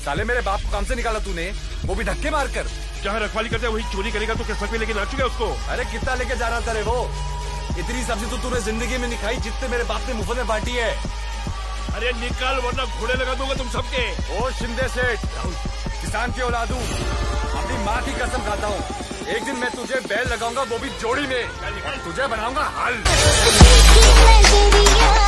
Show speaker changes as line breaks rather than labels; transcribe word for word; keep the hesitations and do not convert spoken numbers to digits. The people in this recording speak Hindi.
साले मेरे बाप को काम से निकाला तूने, वो भी धक्के मार कर।
जहाँ रखवाली करते वही चोरी करेगा तो किस्मत में लेके ना चुके उसको।
अरे कितना लेके जा रहा था रे वो? इतनी सब्जी तो तूने जिंदगी में नहीं खाई जितने मेरे बाप ने मुफ्त में बांटी है।
अरे निकाल वरना घोड़े लगा दूंगा तुम सबके।
ओ शिंदे सेठ, किसान की औलाद हूँ, अपनी माँ की कसम खाता हूँ, एक दिन मैं तुझे बैल लगाऊंगा, वो भी जोड़ी में, तुझे बनाऊंगा हल।